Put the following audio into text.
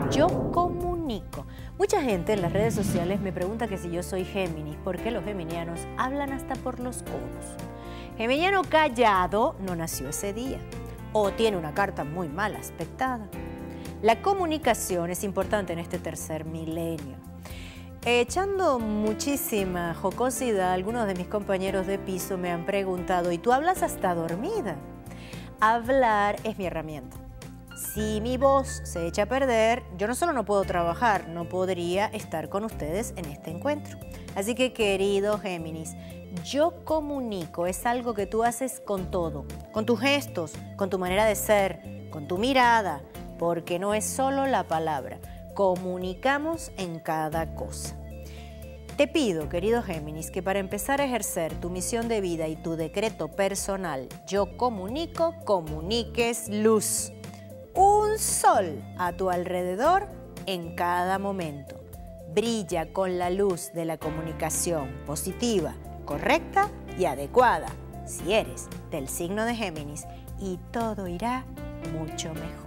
Yo comunico. Mucha gente en las redes sociales me pregunta que si yo soy Géminis, porque los geminianos hablan hasta por los codos. Geminiano callado no nació ese día o tiene una carta muy mal aspectada. La comunicación es importante en este tercer milenio. Echando muchísima jocosidad, algunos de mis compañeros de piso me han preguntado, ¿y tú hablas hasta dormida? Hablar es mi herramienta. Si mi voz se echa a perder, yo no solo no puedo trabajar, no podría estar con ustedes en este encuentro. Así que, querido Géminis, yo comunico, es algo que tú haces con todo, con tus gestos, con tu manera de ser, con tu mirada, porque no es solo la palabra, comunicamos en cada cosa. Te pido, querido Géminis, que para empezar a ejercer tu misión de vida y tu decreto personal, yo comunico, comuniques luz. Un sol a tu alrededor en cada momento. Brilla con la luz de la comunicación positiva, correcta y adecuada, si eres del signo de Géminis, y todo irá mucho mejor.